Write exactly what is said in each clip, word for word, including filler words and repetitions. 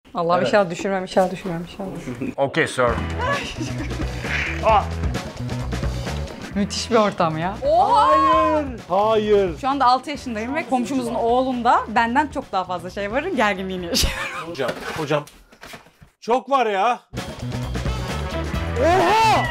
Allah evet. inşallah düşürmem, inşallah düşürmem, inşallah düşürmem. Okay sir. ah. Müthiş bir ortam ya. Oha! Hayır, hayır. Şu anda altı yaşındayım ve komşumuzun oğlunda benden çok daha fazla şey var. Gerginliğini yaşıyorum. Hocam, hocam. Çok var ya. Oha!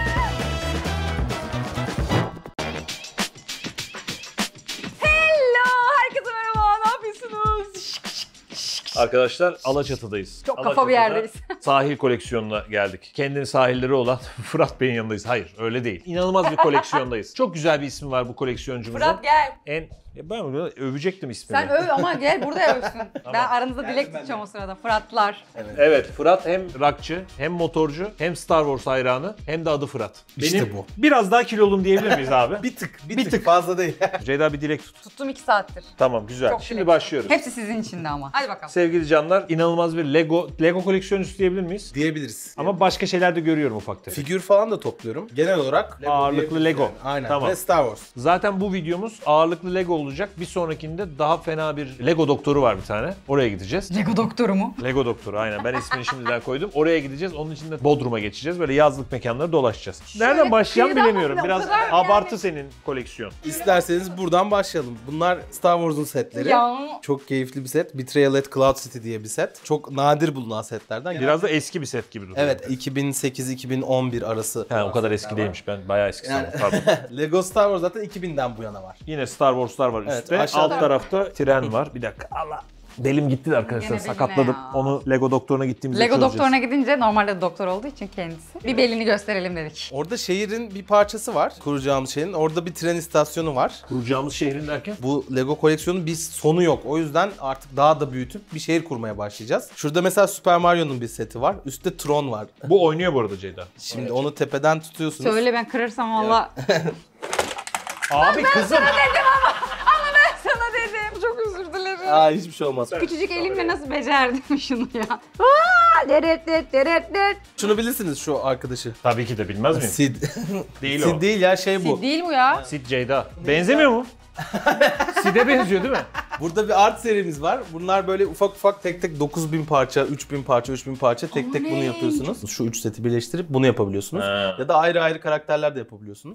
Hello! Herkese merhaba, ne yapıyorsunuz? Arkadaşlar Alaçatı'dayız. Çok kafa bir yerdeyiz. Sahil koleksiyonuna geldik. Kendinin sahilleri olan Fırat Bey'in yanındayız. Hayır, öyle değil. İnanılmaz bir koleksiyondayız. Çok güzel bir ismi var bu koleksiyoncumuzun. Fırat gel. En ya ben bunu övecektim ismini. Sen öv ama gel burada övsün. Ben aranızda dilek tutacağım o sırada. Fıratlar. Evet. evet, Fırat hem rockçı, hem motorcu, hem Star Wars hayranı, hem de adı Fırat. İşte Benim bu. Biraz daha kilolum diyebilir miyiz abi? bir tık, bir, Bir tık. tık. Fazla değil. Ceyda bir dilek tut. Tuttum iki saattir. Tamam, güzel. Çok Şimdi dilek. başlıyoruz. Hepsi sizin için de ama. Hadi bakalım. Sevgili canlar, inanılmaz bir Lego Lego koleksiyoncusu diyebilir miyiz? Diyebiliriz. Ama başka şeyler de görüyorum ufak tefek. Figür falan da topluyorum. Genel olarak Lego Ağırlıklı diyebiliriz Lego. yani. Aynen. Tamam. Ve Star Wars. Zaten bu videomuz ağırlıklı Lego olacak. Bir sonrakinde daha fena bir Lego doktoru var bir tane. Oraya gideceğiz. Lego doktoru mu? Lego doktoru aynen. Ben ismini şimdiden koydum. Oraya gideceğiz. Onun için de Bodrum'a geçeceğiz. Böyle yazlık mekanları dolaşacağız. Nereden başlayalım kıyıdan bilemiyorum. bakın, o Biraz kadar abartı yani. senin koleksiyon. İsterseniz buradan başlayalım. Bunlar Star Wars'un setleri. Ya. Çok keyifli bir set. Betrayal at Cloud City diye bir set. Çok nadir bulunan setlerden. Biraz da eski bir set gibi duruyor. Evet, iki bin sekiz iki bin on bir arası. Ha, o kadar eski değilmiş. Ben bayağı eski Yani- sandım. Pardon. Lego Star Wars zaten iki binden bu yana var. Yine Star Wars'lar var Evet, üstte. aşağıda- Alt tarafta tren var. Bir dakika. Allah. Belim gitti de arkadaşlar. Gene beline Sakatladım. ya. Onu Lego doktoruna gittiğimizde Lego çözeceğiz. doktoruna gidince normalde doktor olduğu için kendisi. Bir belini gösterelim dedik. Orada şehrin bir parçası var. Kuracağımız şehrin. Orada bir tren istasyonu var. Kuracağımız şehrin derken? Bu Lego koleksiyonun bir sonu yok. O yüzden artık daha da büyütüp bir şehir kurmaya başlayacağız. Şurada mesela Super Mario'nun bir seti var. Üstte Tron var. Bu oynuyor bu arada Ceyda. Şimdi onu tepeden tutuyorsunuz. Söyle ben kırırsam valla. Abi kızım. Ama ben sana dedim. Çok özür dilerim. Aa, hiçbir şey olmaz. Küçücük elimle nasıl becerdim şunu ya? Aa, deret deret deret deret. Şunu bilirsiniz şu arkadaşı. Tabii ki de bilmez miyim? Sid. Değil Sid o. değil ya, şey bu. Sid değil bu ya. Sid Ceyda. Benzemiyor mu? Sid'e benziyor değil mi? Burada bir art serimiz var. Bunlar böyle ufak ufak tek tek dokuz bin parça, üç bin parça, üç bin parça tek tek bunu Oley. yapıyorsunuz. Şu üç seti birleştirip bunu yapabiliyorsunuz. Ha. Ya da ayrı ayrı karakterler de yapabiliyorsunuz.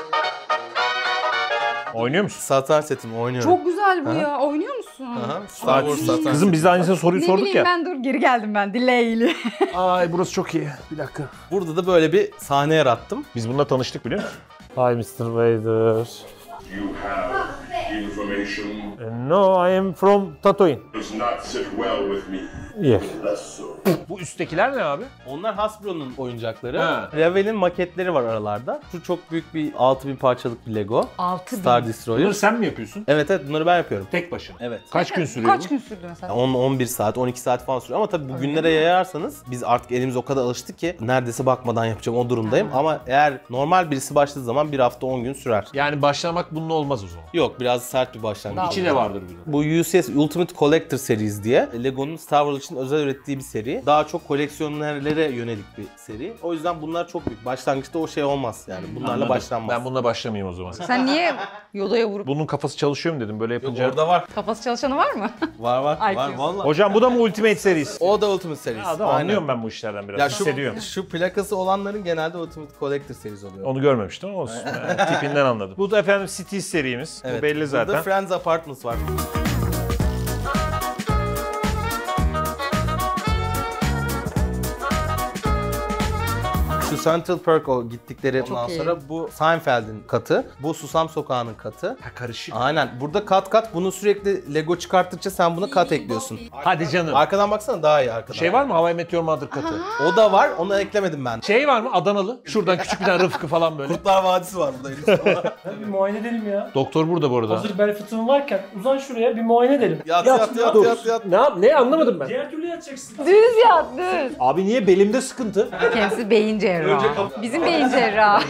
Oynuyor musun? Satranç setimi oynuyorum. Çok güzel bu ya. Oynuyor musun? Aha, Star Wars satranç Kızım seti. biz de aynısını soruyu Ne sorduk bileyim ya. ben dur geri geldim ben delay'li. Ay burası çok iyi. Bir dakika. Burada da böyle bir sahne yarattım. Biz bununla tanıştık biliyor musun? Hi mister Vader. You have information No, I am from Tatooine. does not sit well with me. Yeah. That's so. Bu üsttekiler ne abi? Onlar Hasbro'nun oyuncakları. Ha. Ravel'in maketleri var aralarda. Şu çok büyük bir altı bin parçalık bir Lego. altı bin. Star Destroyer. Bunları sen mi yapıyorsun? Evet evet, bunları ben yapıyorum. Tek başına. Evet. Kaç gün sürüyor Kaç bu? gün sürdü mesela? on on bir saat, on iki saat falan sürüyor ama tabii bu günlere yayarsanız biz artık elimiz o kadar alıştık ki neredeyse bakmadan yapacağım o durumdayım. Ama eğer normal birisi başladığı zaman bir hafta on gün sürer. Yani başlamak bununla olmaz o zaman. Yok, biraz sert bir başlangıç. Daha- İçi de vardır bir de. Bu U C S Ultimate Collector Series diye Lego'nun Star Wars için özel ürettiği bir seri. Daha çok koleksiyonerlere yönelik bir seri. O yüzden bunlar çok büyük. Başlangıçta o şey olmaz yani. Bunlarla Anladım. başlanmaz. Ben bununla başlamayayım o zaman. Sen niye Yoda'ya vurup Bunun kafası çalışıyor mu dedim böyle Yok, yapınca. orada var. kafası çalışanı var mı? Var var. I Q. var vallahi. Hocam bu da mı Ultimate serisi? O da Ultimate Series. Ya, adam Aynen. anlıyorum ben bu işlerden biraz. Ya şu, Hissediyorum. şu plakası olanların genelde Ultimate Collector Series oluyor. Onu görmemiştim ama olsun. Yani tipinden anladım. Bu da efendim Cities serimiz. Bu belli zaten. Burada Friends Apartments var. Şu Central Perk o gittikleri ondan iyi. sonra bu Seinfeld'in katı. Bu Susam Sokağı'nın katı. Ha, karışık. Aynen. Burada kat kat bunu sürekli Lego çıkarttıkça sen buna kat ekliyorsun. Hadi canım. Arkadan baksana daha iyi arkadan. Şey var mı? How I Met Your Mother katı. O da var. Onu eklemedim ben. Şey var mı? Adanalı. Şuradan küçük bir tane Rıfkı falan böyle. Kurtlar Vadisi var burada. Bir muayene edelim ya. Doktor burada bu arada. Hazır bel fıtığın varken uzan şuraya bir muayene edelim. Yat yat yat Dur. yat yat. Ne yap? Ne anlamadım ben. Diğer türlü yatacaksın. Düz yat düz. Abi niye belimde sıkıntı? Kendisi beyin cerrahı. Bizim beyin cerrahı.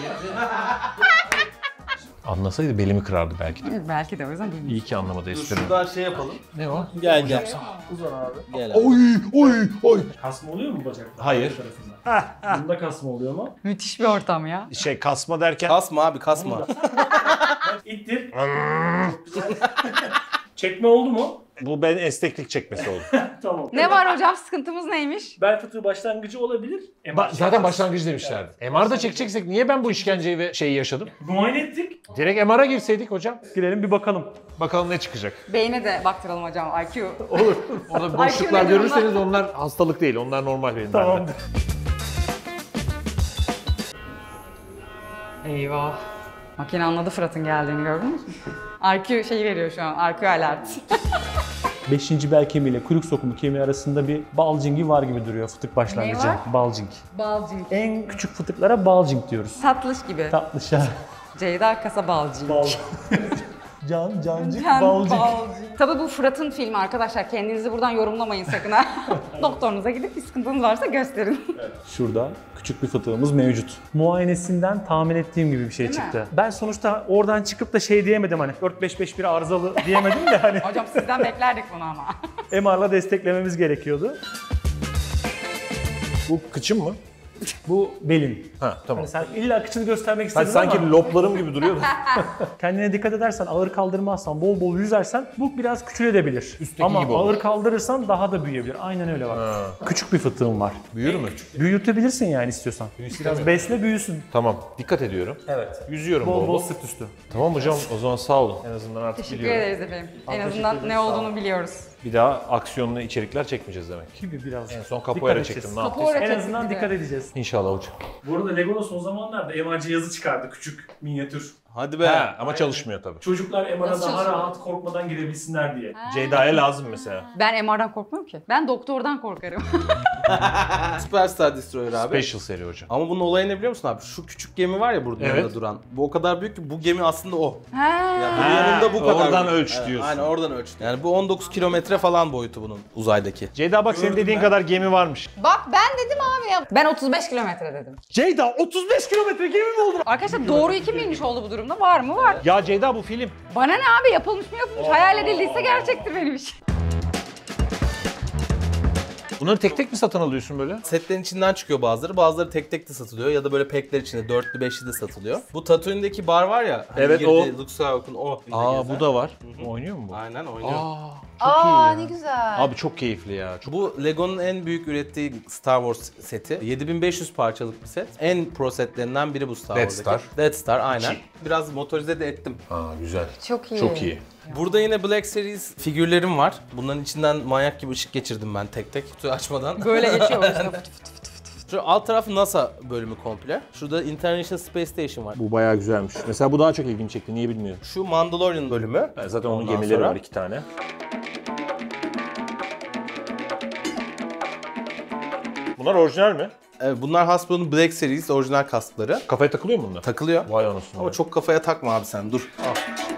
Anlasaydı belimi kırardı belki de. Belki de o yüzden bilmiyorum. İyi ki anlamadı espri. Şuradan şey yapalım. Ne o? Gel gel. Uzan abi. Gel abi. Oy oy oy. Kasma oluyor mu bacakta? Hayır. Tarafında. Bunda kasma oluyor mu? Müthiş bir ortam ya. Şey kasma derken Kasma abi kasma. İttir. Çok güzel. Çekme oldu mu? Bu ben esneklik çekmesi oldu. Tamam. Ne var hocam, sıkıntımız neymiş? Bel fıtığı başlangıcı olabilir. M R Ba- zaten başlangıç demişlerdi. M R'da çekeceksek niye ben bu işkenceyi ve şeyi yaşadım? Muayene ettik. Direkt M R'a girseydik hocam. Girelim bir bakalım. Bakalım ne çıkacak. Beyne de baktıralım hocam, I Q. Olur. Orada boşluklar I Q nedir görürseniz onlar hastalık değil. Onlar normal benim Tamam. bende. Eyvah. Makine anladı Fırat'ın geldiğini, gördünüz mü? I Q şeyi veriyor şu an, I Q alert. Beşinci bel kemiğiyle kuyruk sokumu kemiği arasında bir bulgingi var gibi duruyor fıtık başlangıcı. var? Bulging. Balcing. En küçük fıtıklara bulging diyoruz. Tatlış gibi. Tatlışa. Ceyda Kasa Balcing. Bal. Can, cancık, Hem balcing. balcing. Tabii bu Fırat'ın filmi arkadaşlar. Kendinizi buradan yorumlamayın sakın ha. Doktorunuza gidip bir sıkıntınız varsa gösterin. Şurada küçük bir fıtığımız mevcut. Muayenesinden tahmin ettiğim gibi bir şey Değil mi? çıktı. Ben sonuçta oradan çıkıp da şey diyemedim hani dört beş beş bir arızalı diyemedim de hani Hocam sizden beklerdik bunu ama. M R'la desteklememiz gerekiyordu. Bu kıçım mı? Bu belin. Ha tamam. Hani sen illa kıçını göstermek Hadi istedin sanki ama loplarım gibi duruyor da. kendine dikkat edersen, ağır kaldırmazsan, bol bol yüzersen bu biraz küçülebilir. Üstteki Ama gibi olur. ağır kaldırırsan daha da büyüyebilir. Aynen öyle bak. Küçük bir fıtığım var. Büyür mü? Büyütebilirsin yani istiyorsan. Biraz besle büyüsün. Tamam. Dikkat ediyorum. Evet. Yüzüyorum bol Bol bol. bol sırt üstü. Tamam hocam o zaman sağ olun. En azından artık Teşekkür biliyorum. ederiz efendim. En azından ne olduğunu biliyoruz. Bir daha aksiyonlu içerikler çekmeyeceğiz demek. Gibi biraz. En son Dikkat kapoeira edeceğiz. çektim. Ne Kapı yaptıysa. oraya En azından çektik dikkat bir de. edeceğiz. İnşallah hocam. Bu arada Lego son zamanlarda M R cihazı çıkardı. Küçük, minyatür. Hadi be. Ha, ama çalışmıyor tabii. Çocuklar M R'a Nasıl daha çalışıyor? rahat korkmadan girebilsinler diye. Ceyda'ya lazım mesela. Ben M R'dan korkmuyorum ki. Ben doktordan korkarım. Superstar Destroyer abi. Special seri hocam. Ama bunun olayı ne biliyor musun abi? Şu küçük gemi var ya burada Evet. yanında duran. Bu o kadar büyük ki bu gemi aslında o. ha. Yani bunun yanında bu kadar. oradan büyük. ölç Evet, diyorsun. Aynen oradan ölç. Yani bu on dokuz kilometre falan boyutu bunun uzaydaki. Ceyda bak senin dediğin kadar gemi varmış. Bak ben dedim abi ya. Ben otuz beş kilometre dedim. Ceyda otuz beş kilometre gemi mi oldu? Arkadaşlar doğru iki mi inmiş oldu bu durumda? Var mı? Var. Ya Ceyda bu film. Bana ne abi, yapılmış mı yapılmış. Hayal edildiyse gerçektir benim işim. Bunları tek tek mi satın alıyorsun böyle? Setlerin içinden çıkıyor bazıları. Bazıları tek tek de satılıyor ya da böyle packler içinde dörtlü beşli de satılıyor. Bu Tatooine'deki bar var ya. Hani Evet, girdi, o. Luke Skywalker'ın o. Aa bu da var. Oynuyor mu bu? Aynen oynuyor. Aa çok Aa iyi ne ya. güzel. Abi çok keyifli ya. Çok... Bu Lego'nun en büyük ürettiği Star Wars seti. yedi bin beş yüz parçalık bir set. En pro setlerinden biri bu Star Death Wars'daki. Star. Death Star aynen. Biraz motorize de ettim. Aa güzel. Çok iyi. Çok iyi. Burada yine Black Series figürlerim var. Bunların içinden manyak gibi ışık geçirdim ben tek tek. Kutuyu açmadan. Böyle geçiyor işte. Fıt fıt fıt. Şu alt taraf NASA bölümü komple. Şurada International Space Station var. Bu bayağı güzelmiş. Mesela bu daha çok ilgimi çekti. Niye bilmiyorum. Şu Mandalorian bölümü. Ben zaten onun Ondan gemileri sonra- var iki tane. Bunlar orijinal mi? Evet, bunlar Hasbro'nun Black Series orijinal kaskları. Kafaya takılıyor mu bunlar? Takılıyor. Vay anasını. Ama çok kafaya takma abi sen dur. Al.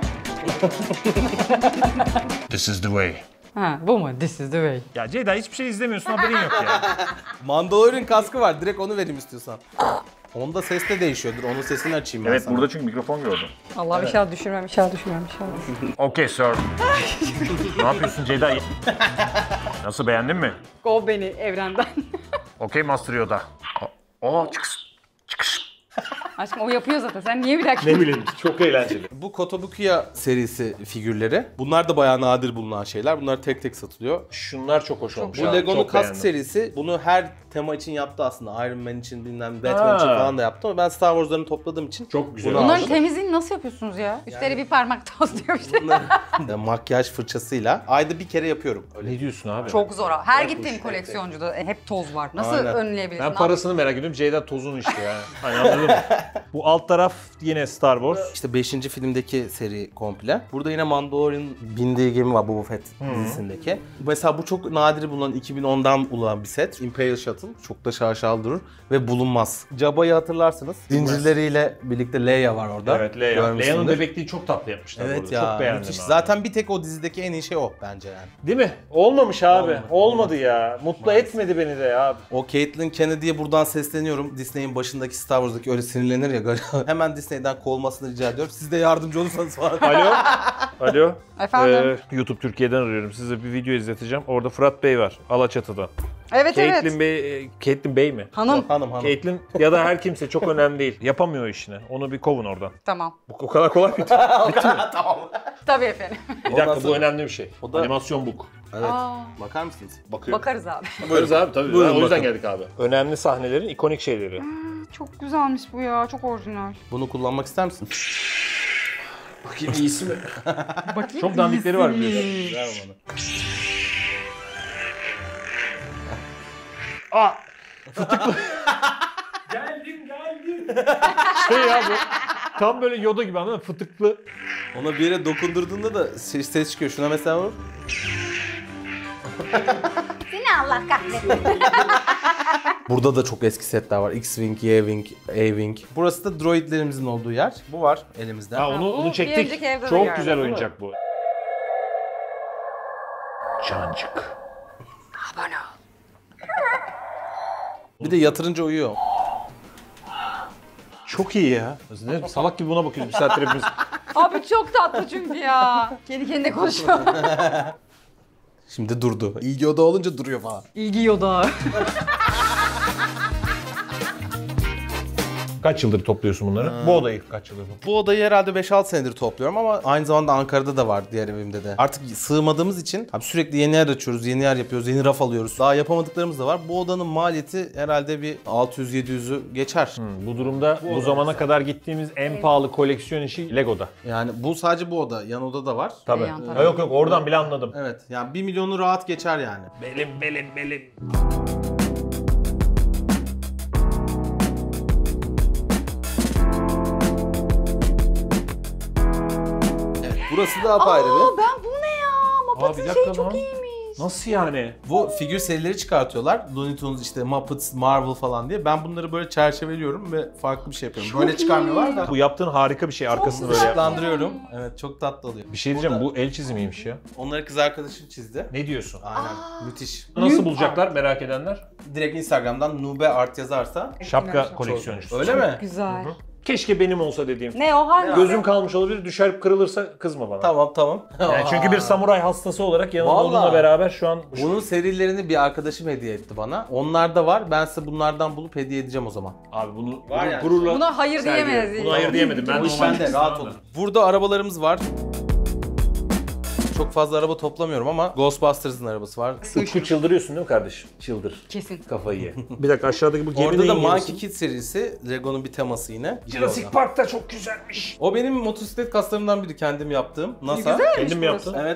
This is the way. Ha bu mu? This is the way. Ya Ceyda hiçbir şey izlemiyorsun haberin yok ya. Mandalorian kaskı var. Direkt onu vereyim istiyorsan. Onda ses de değişiyordur. Onun sesini açayım ben sana. çünkü mikrofon gördüm. Allah bir şey düşürmem, bir şey düşürmem, bir şey düşürmem. Okay sir. Ne yapıyorsun Ceyda? Nasıl beğendin mi? Kov beni evrenden. Okay Master Yoda. Aa çıkış. Çıkış. Aşkım o yapıyor zaten. Sen niye bir dakika? Ne bileyim çok eğlenceli. Bu Kotobukiya serisi figürleri. Bunlar da bayağı nadir bulunan şeyler. Bunlar tek tek satılıyor. Şunlar çok hoş olmuş. Bu ha, Lego'nun çok kask beğendim. serisi. Bunu her tema için yaptı aslında. Iron Man için bilmem Batman için Ha. falan da yaptı ama ben Star Wars'larını topladığım için Çok güzel. bunu Bunların aldım. temizliğini nasıl yapıyorsunuz ya? Üstleri bir parmak toz diyor işte. Bunları da makyaj fırçasıyla ayda bir kere yapıyorum. Öyle. Ne diyorsun abi? Çok zor. ha. Her gittiğim koleksiyoncuda hep toz var. Nasıl Aynen. önleyebilirsin? Ben parasını merak ediyorum. Ceyda tozun işte ya. Hani anladın mı? Bu alt taraf yine Star Wars. İşte beşinci filmdeki seri komple. Burada yine Mandalorian bindiği gemi var Boba Fett dizisindeki. Mesela bu çok nadir bulunan iki bin ondan bulunan bir set. Imperial Shuttle. Çok da şaşalı durur ve bulunmaz. Jaba'yı hatırlarsınız. Zincirleriyle birlikte Leia var orada. Evet Leia. Görmüşsündür. Leia'nın bebekliği çok tatlı yapmışlar. Evet burada. ya. Çok beğendim müthiş. abi. Zaten bir tek o dizideki en iyi şey o bence yani. Değil mi? Olmamış abi. Olmadı. Olmadı ya. Mutlu etmedi beni de ya. O Caitlyn Kennedy'ye buradan sesleniyorum. Disney'in başındaki Star Wars'daki öyle sinirlenir ya. Hemen Disney'den kovulmasını rica ediyorum. Siz de yardımcı olursanız falan. Alo. Alo. Efendim? Ee, YouTube Türkiye'den arıyorum. Size bir video izleteceğim. Orada Fırat Bey var. Alaçatı'dan. Evet Caitlyn evet. Bey, e, Caitlyn Bey mi? Hanım. hanım hanım. Caitlyn ya da her kimse çok önemli değil. Yapamıyor işini. Onu bir kovun oradan. Tamam. Bu o kadar kolay bitti. Bitti mi? Tamam. Tabii efendim. Bir Ondan dakika bu sonra- önemli bir şey. O da- Animasyon book. Evet. Aa, Bakar mısınız? Bakıyorum. bakarız abi. Bakarız abi tabii. Buyurun o yüzden bakın. geldik abi. Önemli sahnelerin ikonik şeyleri. Çok güzelmiş bu ya. Çok orijinal. Bunu kullanmak ister misin? Bakayım iyisi mi? Bakayım. Çok dandikleri var biliyorsun. Ver bana. Aa! Geldim geldim. Şey ya bu. Tam böyle Yoda gibi anladın mı? Fıtıklı. Ona bir yere dokundurduğunda da ses, ses çıkıyor. Şuna mesela vur. Seni Allah kahretsin. Burada da çok eski setler var. X-Wing, Y-Wing, A-Wing. Burası da droidlerimizin olduğu yer. Bu var elimizde. Ha onu, bu onu bir çektik. önceki evde de Çok gördüm. güzel oyuncak bu. Cancık. Abone ol. Bir de yatırınca uyuyor. Çok iyi ya. Ne, salak gibi buna bakıyoruz bir saattir hepimiz. Abi çok tatlı çünkü ya. Kendi kendine konuşuyor. Şimdi durdu. İlgi oda olunca duruyor falan. İlgi Yoda. Kaç yıldır topluyorsun bunları? Bu odayı kaç yıldır topluyorsun? Bu odayı herhalde beş altı senedir topluyorum ama aynı zamanda Ankara'da da var, diğer evimde de. Artık sığmadığımız için abi sürekli yeni yer açıyoruz, yeni yer yapıyoruz, yeni raf alıyoruz. Daha yapamadıklarımız da var. Bu odanın maliyeti herhalde bir altı yüz yedi yüzü geçer. Hmm, bu durumda bu, zamana kadar gittiğimiz en pahalı koleksiyon işi Lego'da. Yani bu sadece bu oda, yan oda da var. Tabii. Yan tarafı. Ha, yok yok oradan bile anladım. Evet, yani bir milyonu rahat geçer yani. Belim belim belim. Burası da apayrı bir. Aa ben bu ne ya? Aa, Muppet'in bir dakika şeyi çok lan. iyiymiş. Nasıl yani? Bu figür serileri çıkartıyorlar. Looney Tunes, işte Muppets, Marvel falan diye. Ben bunları böyle çerçeveliyorum ve farklı bir şey yapıyorum. Böyle çıkarmıyorlar da Bu yaptığın harika bir şey. Arkasını böyle yap. ışıklandırıyorum. Evet, çok tatlı oluyor. Bir şey diyeceğim bu el çizimiymiş ya. Onları kız arkadaşım çizdi. Ne diyorsun? Aynen. Müthiş. Nasıl bulacaklar merak edenler? Direkt Instagram'dan Nube Art yazarsa. Şapka koleksiyoncusu. Öyle mi? Güzel. Keşke benim olsa dediğim. Ne o hangi? Gözüm kalmış olabilir, düşer kırılırsa kızma bana. Tamam tamam. Yani çünkü bir samuray hastası olarak yanımda Vallahi. olduğumla beraber şu an... Bunun serilerini bir arkadaşım hediye etti bana. Onlar da var. Ben size bunlardan bulup hediye edeceğim o zaman. Abi bunu, Var bunu yani. gururla... Buna hayır sergiliyorum. diyemeyiz. Buna hayır diyemedim. Ben Bu iş normal bende, rahat olun. Burada arabalarımız var. Çok fazla araba toplamıyorum ama Ghostbusters'ın arabası var. Utku çıldırıyorsun değil mi kardeşim? Çıldır. Kesin. Kafayı ye. Bir dakika aşağıdaki bu gemi Orada da neyin Monkey gemisi? Kid serisi. Lego'nun bir teması yine. Jurassic Orada. Park da çok güzelmiş. O benim motosiklet kaslarımdan biri, kendim yaptığım. NASA. Kendin mi yaptın? Evet.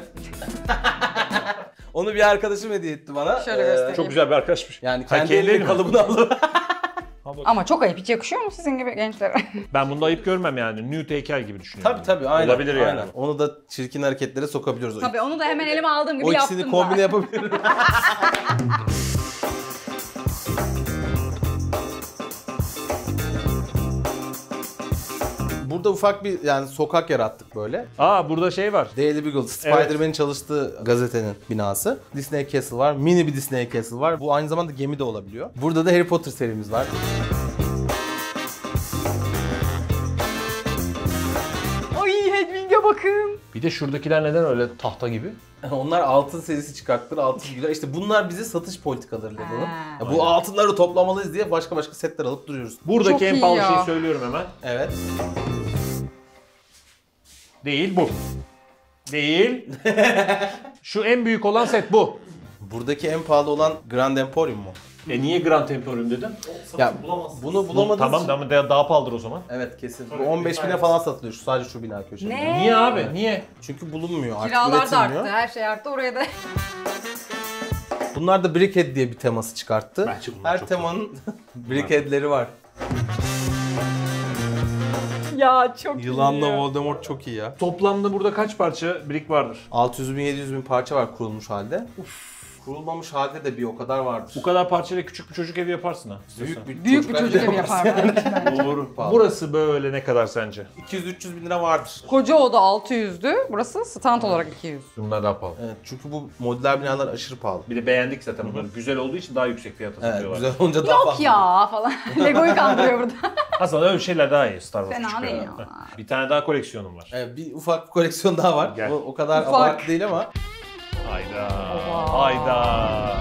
Onu bir arkadaşım hediye etti bana. Şöyle Ee, göstereyim. Çok güzel bir arkadaşmış. Yani Ha, kendi, kendi elinin mi? kalıbını alıp. Ama çok ayıp. Hiç yakışıyor mu sizin gibi gençlere? Ben bunda ayıp görmem yani. Nude heykel gibi düşünüyorum. Tabii tabii aynen. Olabilir yani. aynen. Onu da çirkin hareketlere sokabiliyoruz. Tabii onu da hemen elime aldığım gibi O yaptım ikisini da. kombine yapabilirim. Burada ufak bir yani sokak yarattık böyle. Aa burada şey var. Daily Bugle, Spider-Man'in çalıştığı gazetenin binası. Disney Castle var. Mini bir Disney Castle var. Bu aynı zamanda gemi de olabiliyor. Burada da Harry Potter serimiz var. Ay Hedwig'e bakın. Bir de şuradakiler neden öyle tahta gibi? Onlar altın serisi çıkarttılar. Altın güzel. İşte bunlar bize satış politikaları Lego'nun. Ha. Ya bu altınları toplamalıyız diye başka başka setler alıp duruyoruz. Buradaki Çok en iyi pahalı ya. şeyi söylüyorum hemen. Evet. Değil bu. Değil. Şu en büyük olan set bu. Buradaki en pahalı olan Grand Emporium mu? E niye Grand Emporium dedim? Ya bunu Bu, bulamadınız. tamam tamam daha, daha pahalıdır o zaman. Evet kesin. Bu on beş bine falan satılıyor şu sadece şu bina köşesinde. Ne? Niye abi? Niye? Çünkü bulunmuyor artık, Kiralar da üretilmiyor. arttı. Her şey arttı. Oraya da Bunlar da Brickhead diye bir teması çıkarttı. Bence bunlar Her çok temanın Brickhead'leri var. ya çok Yılanla iyi ya. Voldemort çok iyi ya. Toplamda burada kaç parça brick vardır? altı yüz bin yedi yüz bin parça var kurulmuş halde. Uf. Kurulmamış halde de bir o kadar vardır. Bu kadar parçayla küçük bir çocuk evi yaparsın ha. büyük bir Büyük bir çocuk çocuk evi evi yapar bence. Doğru. Burası böyle ne kadar sence? iki yüz üç yüz bin lira vardır. Koca oda altı yüzdü. Burası stand olarak iki yüz. Bunlar daha pahalı. Evet çünkü bu modüler binalar aşırı pahalı. Bir de beğendik zaten bunları. Güzel olduğu için daha yüksek fiyata Evet satıyorlar. güzel olunca daha Yok pahalı. ya falan. Lego'yu kandırıyor burada. Aslında öyle şeyler daha iyi Star Wars Fena küçük değil beraber. ama. Bir tane daha koleksiyonum var. Evet, bir ufak bir koleksiyon daha var. Gel. O, o kadar Ufak. abartı değil ama. Hayda. Hayda.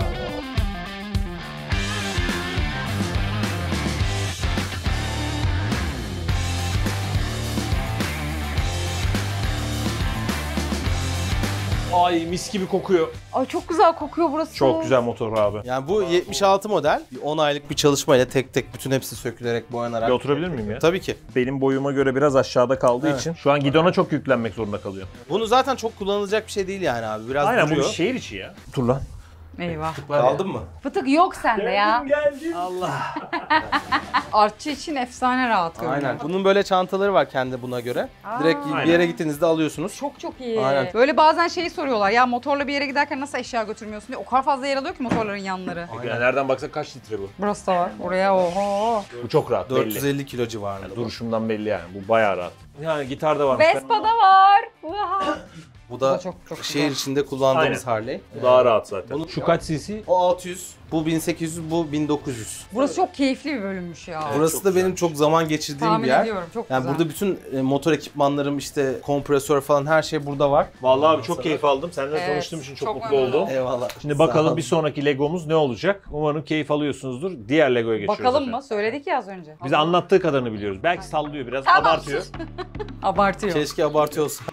Ay mis gibi kokuyor. Ay çok güzel kokuyor burası. Çok güzel motor abi. Yani bu yetmiş altı model. on aylık bir çalışmayla tek tek bütün hepsi sökülerek boyanarak. Bir oturabilir miyim ya? Tabii ki. Benim boyuma göre biraz aşağıda kaldığı Evet. için şu an gidona çok yüklenmek zorunda kalıyor. Bunu zaten çok kullanılacak bir şey değil yani abi. Biraz Aynen bu duruyor. bir şehir içi ya. Dur lan. Eyvah. Aldın mı? Fıtık yok sende ya. Geldim. Allah. Artçı için efsane rahat görünüyor. Aynen. Bunun böyle çantaları var kendi buna göre. Aa. Direkt bir Aynen. yere gittiğinizde alıyorsunuz. Çok çok iyi. Aynen. Böyle bazen şeyi soruyorlar ya motorla bir yere giderken nasıl eşya götürmüyorsun diye. O kadar fazla yer alıyor ki motorların yanları. Yani nereden baksak kaç litre bu? Burası da var. Oraya oho. Bu çok rahat dört yüz belli. elli kilo civarında. bu. Duruşumdan belli yani. Bu bayağı rahat. Yani gitar da var. Vespa'da var. Vaha. Bu da Bu da çok- çok şehir güzel. içinde kullandığımız Aynen. Harley. Bu daha rahat zaten. Bunu- Şu kaç cc? O altı yüz, bu bin sekiz yüz, bu bin dokuz yüz. Burası çok keyifli bir bölümmüş ya. Burası çok da benim güzelmiş. çok zaman geçirdiğim Tahmin bir yer. ediyorum çok Yani güzel. burada bütün e, motor ekipmanlarım işte kompresör falan her şey burada var. Vallahi abi çok keyif aldım. Seninle Evet, tanıştığım için çok, çok mutlu memnun oldum. oldum. Eyvallah. Şimdi Sağ bakalım ol. bir sonraki Legomuz ne olacak? Umarım keyif alıyorsunuzdur. Diğer Lego'ya geçiyoruz. Bakalım zaten. mı? Söyledik ya az önce. Bize anlattığı kadarını biliyoruz. Belki sallıyor biraz, Tamam, abartıyor. sus. Abartıyor. Keşke abartıyor olsa.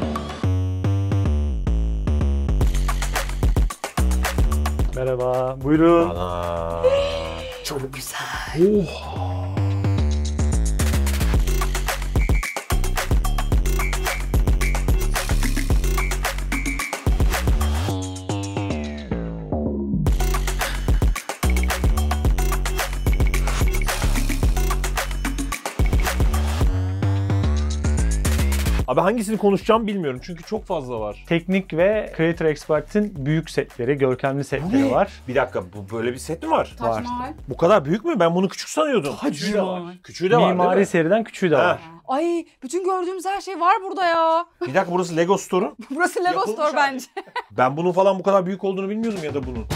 Merhaba, buyurun. Ana. Çok güzel. Abi hangisini konuşacağım bilmiyorum çünkü çok fazla var. Teknik ve Creator Expert'in büyük setleri, görkemli setleri var. Bir dakika bu böyle bir set mi var? Taç Var. Mahal. Bu kadar büyük mü? Ben bunu küçük sanıyordum. Küçüğü de var. Mahal. Küçüğü de var değil Mimari mi? seriden küçüğü de Ha. var. Ay bütün gördüğümüz her şey var burada ya. Bir dakika burası Lego Store'u. Burası Lego Yapılmış Store abi. bence. Ben bunun falan bu kadar büyük olduğunu bilmiyordum ya da bunun.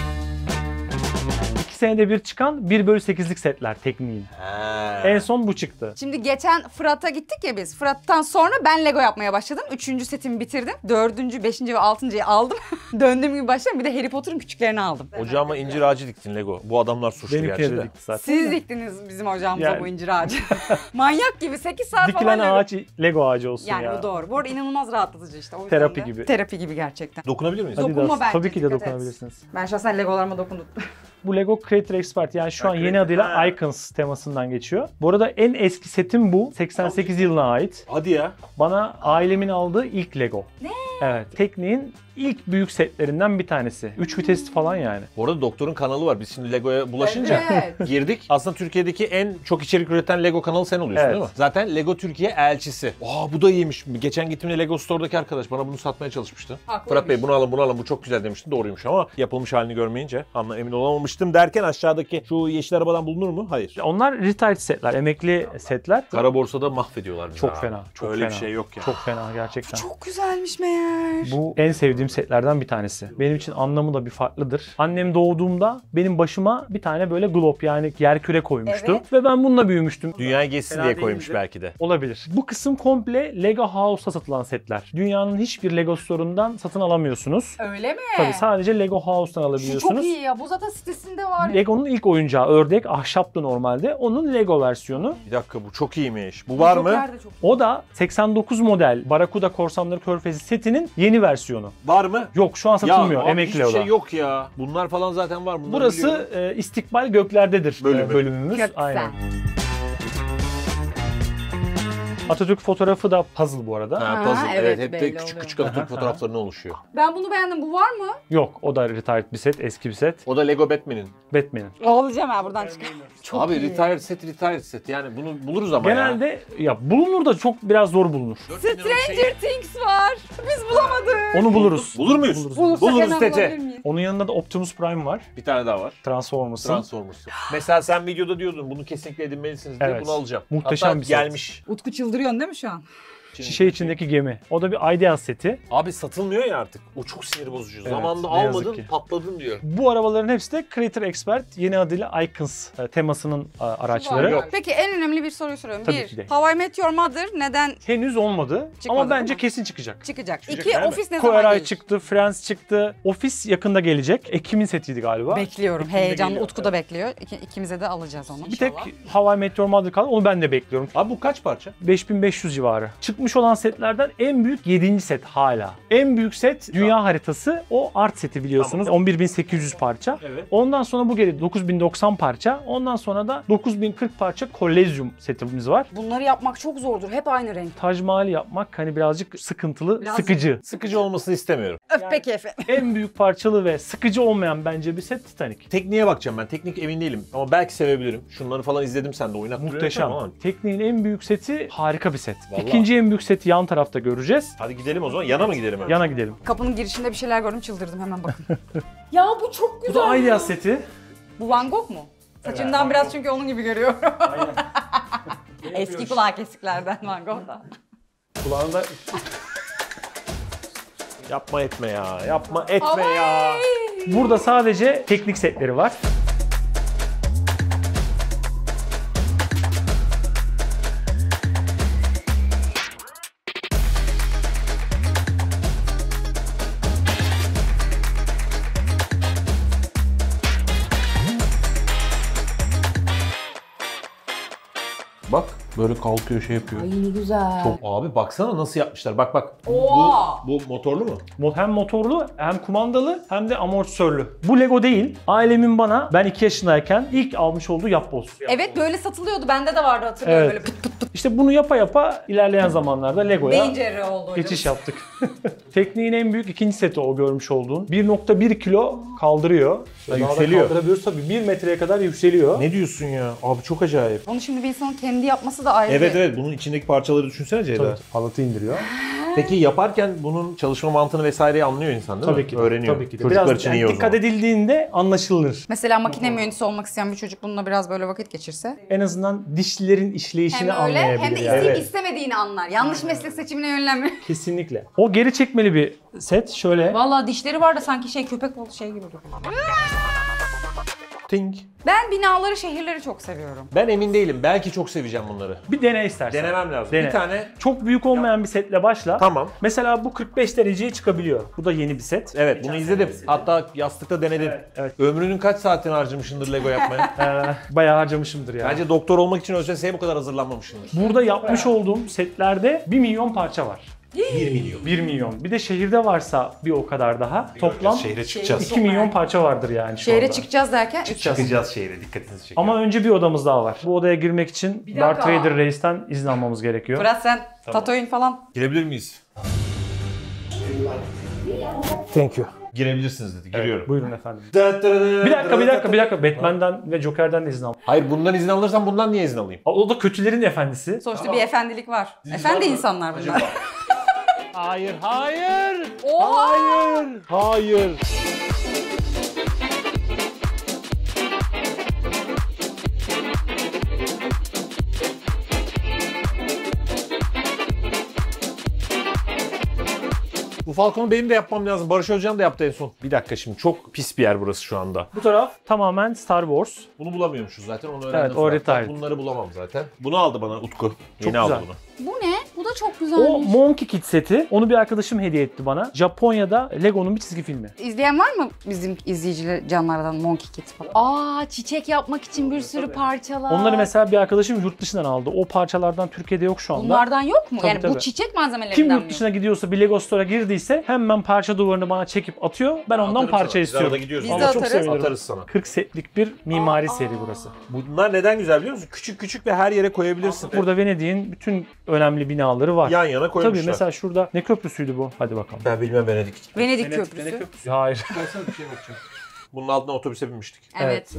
İki senede bir çıkan bir bölü sekizlik setler tekniğin. En son bu çıktı. Şimdi geçen Fırat'a gittik ya biz. Fırat'tan sonra ben Lego yapmaya başladım. Üçüncü setimi bitirdim. Dördüncü, beşinci ve altıncıyı aldım. Döndüğüm gibi başladım. Bir de Harry Potter'ın küçüklerini aldım. Ocağıma incir ağacı diktin Lego. Bu adamlar suçlu Benimkine gerçi de de. dikti zaten. Siz diktiniz bizim hocamıza Yani. bu incir ağacı. Manyak gibi sekiz saat Dikilen falan Lego. ağaç Lego ağacı olsun Yani ya. bu doğru. Bu arada inanılmaz rahatlatıcı işte. O yüzden Terapi de- gibi. Terapi gibi gerçekten. Dokunabilir miyiz? Dokunma Adidas. bence, Tabii ki de dikkat et. dokunabilirsiniz. Ben şahsen Legolarıma dokundum. Bu Lego Creator Expert yani şu Ha, an yeni Creator, adıyla ha. Icons temasından geçiyor. Bu arada en eski setim bu. seksen sekiz yılına ait. Hadi ya. Bana ailemin aldığı ilk Lego. Ne? Evet. Tekniğin ilk büyük setlerinden bir tanesi. üç vitesli falan yani. Bu arada doktorun kanalı var. Biz şimdi Lego'ya bulaşınca Evet. girdik. Aslında Türkiye'deki en çok içerik üreten Lego kanalı sen oluyorsun Evet. değil mi? Zaten Lego Türkiye elçisi. Aa bu da iyiymiş. Geçen gittiğimde Lego Store'daki arkadaş bana bunu satmaya çalışmıştı. Haklıymış. Fırat Bey bunu alın bunu alın bu çok güzel demiştin. Doğruymuş ama yapılmış halini görmeyince anla emin olamamıştım derken aşağıdaki şu yeşil arabadan bulunur mu? Hayır. Onlar retired setler, emekli setler. Kara borsada mahvediyorlar bizi Çok abi. fena, çok Öyle fena. bir şey yok ya. Çok fena gerçekten. Çok güzelmiş meğer. Bu en sevdiğim setlerden bir tanesi. Benim için anlamı da bir farklıdır. Annem doğduğumda benim başıma bir tane böyle glob yani yerküre koymuştu. Evet. Ve ben bununla büyümüştüm. Dünyaya geçsin Fena diye değildi. koymuş belki de. Olabilir. Bu kısım komple Lego House'ta satılan setler. Dünyanın hiçbir Lego Store'undan satın alamıyorsunuz. Öyle mi? Tabii sadece Lego House'tan Şu alabiliyorsunuz. çok iyi ya. Bu zaten sitesinde var. Lego'nun ilk oyuncağı ördek, ahşaptı normalde. Onun Lego versiyonu. Bir dakika bu çok iyiymiş. Bu var mı? Joker de çok- O da seksen dokuz model Barracuda Korsanları Körfezi setinin yeni versiyonu. Var mı? Yok şu an satılmıyor. abi Emekli hiçbir o da. şey yok ya. Bunlar falan zaten var. Bunları Burası biliyorum. e, İstikbal Göklerdedir Bölümü. e, bölümümüz. Çok güzel. Aynen. Atatürk fotoğrafı da puzzle bu arada. Ha, Ha, puzzle. Evet, evet, hep de belli küçük oluyor. küçük Atatürk fotoğraflarına oluşuyor. Ben bunu beğendim. Bu var mı? Yok o da retired bir set, eski bir set. O da Lego Batman'in. Batman'in. Ağlayacağım ha buradan çıkar. Çok Abi iyi. retired set retired set. Yani bunu buluruz ama ya. Genelde ya bulunur da çok biraz zor bulunur. Stranger Things var. Biz bulamadık. Onu buluruz. Bulur muyuz? Buluruz. Bulursak Buluruz hemen Tete. bulabilir miyiz? Onun yanında da Optimus Prime var. Bir tane daha var. Transformers'ın. Transformers. Mesela sen videoda diyordun bunu kesinlikle edinmelisiniz diye Evet. bunu alacağım. Muhteşem Hatta bir set. gelmiş. Utku çıldırıyorsun değil mi şu an? Şişe içindeki gemi. O da bir Ideas seti. Abi satılmıyor ya artık. O çok sinir bozucu. Evet, Zamanında ne yazık almadın ki. patladın diyor. Bu arabaların hepsi de Creator Expert yeni adıyla Icons e, temasının e, araçları. Yok. Peki en önemli bir soruyu soruyorum. Tabii bir, ki de. How I Met Your Mother neden Henüz olmadı Çıkmadı, ama bence değil mi? kesin çıkacak. çıkacak? Çıkacak, İki, değil mi? Office ne zaman Koeray gelir? çıktı, Friends çıktı. Office yakında gelecek. Ekim'in setiydi galiba. Bekliyorum. Ekim'de Heyecanlı. geliyor. Utku da bekliyor. İki, ikimize de alacağız onu. Bir tek How I Met Your Mother kaldı. Onu ben de bekliyorum. Abi bu kaç parça? beş bin beş yüz civarı. Çıkmış çıkmış olan setlerden en büyük yedinci set hala. En büyük set dünya haritası. O art seti biliyorsunuz. on bir bin sekiz yüz parça. Evet. Ondan sonra bu geliyor dokuz bin doksan parça. Ondan sonra da dokuz bin kırk parça Kolezyum setimiz var. Bunları yapmak çok zordur. Hep aynı renk. Taj Mahal'i yapmak hani birazcık sıkıntılı, Biraz- sıkıcı. Sıkıcı olmasını istemiyorum. Öf peki efendim. En büyük parçalı ve sıkıcı olmayan bence bir set Titanic. Tekniğe bakacağım ben. Teknik emin değilim. Ama belki sevebilirim. Şunları falan izledim sen de oynattırıyor. Muhteşem. Ama Tekniğin en büyük seti harika bir set. Vallahi. İkinci en büyük seti yan tarafta göreceğiz. Hadi gidelim o zaman. Yana mı gidelim? Önce? Yana gidelim. Kapının girişinde bir şeyler gördüm, çıldırdım, hemen bakın. Ya bu çok Bu güzel. da Aydia seti. Bu Van Gogh mu? Saçından biraz çünkü onun gibi görüyorum. Eski kulağı kesiklerden Van Gogh da. Kulağında... Yapma etme ya. Yapma etme Ama ya. Burada sadece teknik setleri var. Bak böyle kalkıyor şey yapıyor. Ay ne güzel. Çok abi baksana nasıl yapmışlar. Bak bak. Oha! Bu, bu motorlu mu? Mo- Hem motorlu hem kumandalı hem de amortisörlü. Bu Lego değil. Ailemin bana ben iki yaşındayken ilk almış olduğu yapboz. Evet böyle satılıyordu. Bende de vardı, hatırlıyorum, Evet. böyle pıt pıt pıt. İşte bunu yapa yapa ilerleyen zamanlarda Lego'ya Beyin cerrahı oldu hocam. geçiş yaptık. Tekniğin en büyük ikinci seti o görmüş olduğun. bir nokta bir kilo kaldırıyor. Dağda yükseliyor. Kaldırabiliyoruz tabii. bir metreye kadar yükseliyor. Ne diyorsun ya? Abi çok acayip. Onu şimdi bir insanın kendi yapması da ayrı. Evet evet bunun içindeki parçaları düşünsene Ceyda. Tabii, halatı indiriyor. Peki yaparken bunun çalışma mantığını vesaireyi anlıyor insan değil mi? Tabii ki de. Öğreniyor. Tabii ki de. Çocuklar Biraz için yani iyi o dikkat zaman. edildiğinde anlaşılır. Mesela makine mühendisi olmak isteyen bir çocuk bununla biraz böyle vakit geçirse. En azından dişlilerin işleyişini Hem öyle anlayabilir. hem de yani. isteyip Evet. istemediğini anlar. Yanlış meslek seçimine yönlenmiyor. Kesinlikle. O geri çekmeli bir set. Şöyle. Vallahi dişleri var da sanki şey köpek balı şey gibi duruyor. Ting. Ben binaları, şehirleri çok seviyorum. Ben emin değilim. Belki çok seveceğim bunları. Bir dene istersen. Denemem lazım. Dene. Bir tane. Çok büyük olmayan bir setle başla. Tamam. Mesela bu kırk beş dereceye çıkabiliyor. Bu da yeni bir set. Evet bunu izledim. Hatta yastıkta denedim. Evet, evet. Ömrünün kaç saatini harcamışsındır Lego yapmaya? Ee, bayağı harcamışımdır yani. Bence doktor olmak için ÖSS'ye bu kadar hazırlanmamışsındır. Burada yapmış olduğum setlerde bir milyon parça var. bir milyon. bir milyon. Bir de şehirde varsa bir o kadar daha. Toplam Şehre çıkacağız. iki milyon parça vardır yani şu Şehre anda. çıkacağız derken Çıkacağız şehre. Dikkatinizi çekin. Ama önce bir odamız daha var. Bu odaya girmek için dakika. Darth Vader Reis'ten izin almamız gerekiyor. Fırat sen Tatooine falan. Girebilir miyiz? Thank you. Girebilirsiniz dedi. Giriyorum. Buyurun efendim. Bir dakika, bir dakika, bir dakika. Batman'den ve Joker'den de izin al. Hayır bundan izin alırsam bundan niye izin alayım? O da kötülerin efendisi. Sonuçta bir efendilik var. Efendi insanlar bunlar. Hayır, hayır. Oha! Hayır. Hayır. Bu Falcon'u benim de yapmam lazım. Barış Özcan da yaptı en son. Bir dakika şimdi çok pis bir yer burası şu anda. Bu taraf tamamen Star Wars. Bunu bulamıyormuşuz zaten. Onu öğrendim. Evet, o Fırat'tan. retired. Bunları bulamam zaten. Bunu aldı bana Utku. Yeni Çok aldı güzel. bunu. Bu ne? Bu da çok O güzelmiş. Monkey Kid seti. Onu bir arkadaşım hediye etti bana. Japonya'da Lego'nun bir çizgi filmi. İzleyen var mı bizim izleyiciler canlardan Monkey Kid falan? Aa, çiçek yapmak için bir sürü parçalar. Onları mesela bir arkadaşım yurt dışından aldı. O parçalardan Türkiye'de yok şu anda. Bunlardan yok mu? Tabii, yani bu tabii. çiçek malzemelerinden Kim mi? yurt dışına gidiyorsa bir Lego Store'a girdiyse hemen parça duvarını bana çekip atıyor. Ben ondan Atarım parça sana. Biz istiyorum. arada gidiyoruz. Biz de Vallahi çok atarız. sevinirim. Atarız sana. kırk setlik bir mimari seri burası. Bunlar neden güzel biliyor musun? Küçük küçük ve her yere koyabilirsin. Burada Venedik'in bütün önemli binaları var. Yan yana koymuşlar. Tabii mesela şurada ne köprüsüydü bu? Hadi bakalım. Ben bilmem Venedik. Venedik Köprüsü. Hayır. Bunun altına otobüse binmiştik. Evet.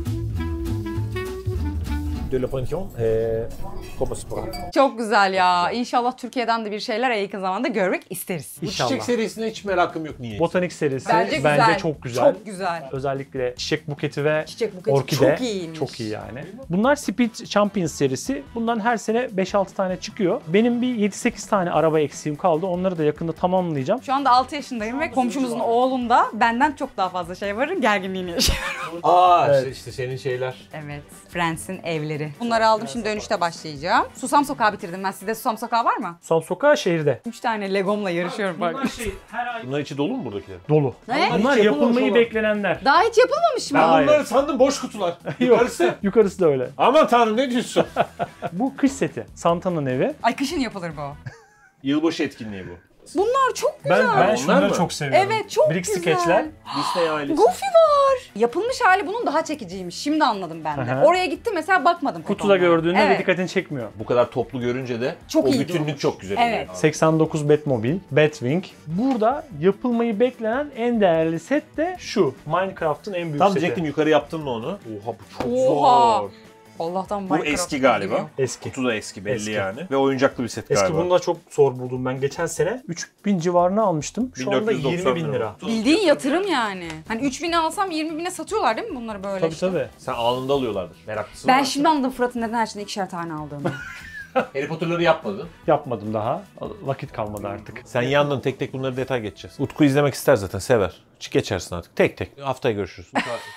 De la pension, eee, comment se passe? Çok güzel ya. İnşallah Türkiye'den de bir şeyler en yakın zamanda görmek isteriz. Bu İnşallah. çiçek serisine hiç merakım yok niye? Botanik serisi Bence bence, güzel. çok güzel. Çok güzel. Özellikle çiçek buketi ve Çiçek buketi orkide çok iyiymiş. çok iyi yani. Bunlar Speed Champions serisi. Bundan her sene beş altı tane çıkıyor. Benim bir yedi sekiz tane araba eksiğim kaldı. Onları da yakında tamamlayacağım. Şu anda altı yaşındayım ve komşumuzun oğlunda benden çok daha fazla şey varın gerginliğini yaşıyorum. Aa Evet. işte, işte senin şeyler. Evet. Friends'in evleri. Bunları aldım, şimdi dönüşte başlayacağım. Susam Sokağı bitirdim ben. Sizde Susam Sokağı var mı? Son sokağı şehirde. Üç tane Legom'la yarışıyorum bak. şey her ay Bunlar içi dolu mu buradakiler? dolu. Ne? Bunlar hiç yapılmamış yapılmayı olan. beklenenler. Daha hiç yapılmamış mı? Ben Hayır. bunları sandım boş kutular. Yukarısı. Yukarısı da öyle. Aman tanrım ne diyorsun? Bu kış seti. Santa'nın evi. Ay kışın yapılır bu. Yılbaşı etkinliği bu. Bunlar çok güzel. Ben, ben Onlar şunları mı? çok seviyorum. Evet, çok Brick güzel. skeçler. Disney ailesi. Goofy var. Yapılmış hali bunun daha çekiciymiş. Şimdi anladım ben de. Hı hı. Oraya gittim mesela bakmadım. Kutuda onlara. gördüğünde Evet. ve dikkatini çekmiyor. Bu kadar toplu görünce de Çok o iyi bütünlük durmuş. çok güzel Evet. oluyor. seksen dokuz Batmobile, Batwing. Burada yapılmayı beklenen en değerli set de şu. Minecraft'ın en büyük Tam seti. diyecektim yukarı yaptın mı onu? Oha bu çok Oha. zor. Allah'tan Bu Minecraft eski galiba. gibi. Eski. Kutu da eski belli Eski. yani. Ve oyuncaklı bir set Eski galiba. bunu da çok zor buldum ben. Geçen sene üç bin civarına almıştım. Şu anda bin dört yüz doksan yirmi bin lira. Bildiğin yatırım yani. Hani üç bine alsam yirmi bine satıyorlar değil mi bunları böyle Tabii işte? tabii. Sen anında alıyorlardır. Meraklısı Ben var. şimdi anladım Fırat'ın neden her şeyden ikişer tane aldığını. Harry Potter'ları yapmadın. Yapmadım daha. Vakit kalmadı artık. Sen yandın, tek tek bunları detay geçeceğiz. Utku izlemek ister zaten, sever. Çık geçersin artık. Tek tek. Haftaya görüşürüz.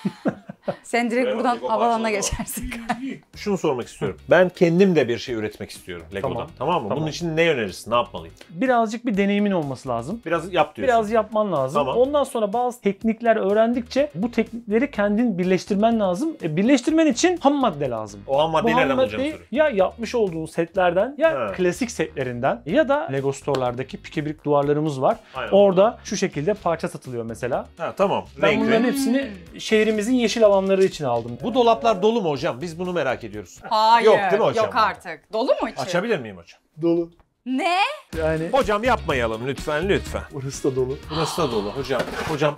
Sen direkt Lego buradan havalanına parçaları geçersin. Şunu sormak istiyorum. Ben kendim de bir şey üretmek istiyorum Lego'dan. Tamam, Tamam. mı? Tamam. Bunun için ne önerirsin? Ne yapmalıyım? Birazcık bir deneyimin olması lazım. Biraz yap diyorsun. Biraz yapman lazım. Tamam. Ondan sonra bazı teknikler öğrendikçe bu teknikleri kendin birleştirmen lazım. E, birleştirmen için ham madde lazım. O ham maddeyi Bu ham nereden bulacağım maddeyi soruyu. ya yapmış olduğun setlerden ya Ha. klasik setlerinden ya da Lego Store'lardaki pike duvarlarımız var. Aynen. Orada şu şekilde parça satılıyor mesela. Ha tamam. Ben Renkli. bunların hepsini şehrimizin yeşil alanları için aldım. Bu dolaplar dolu mu hocam? Biz bunu merak ediyoruz. Hayır. Yok değil mi hocam? Yok artık. Dolu mu içi? Açabilir miyim hocam? Dolu. Ne? Yani Hocam yapmayalım lütfen lütfen. burası da dolu. Burası da dolu hocam. Hocam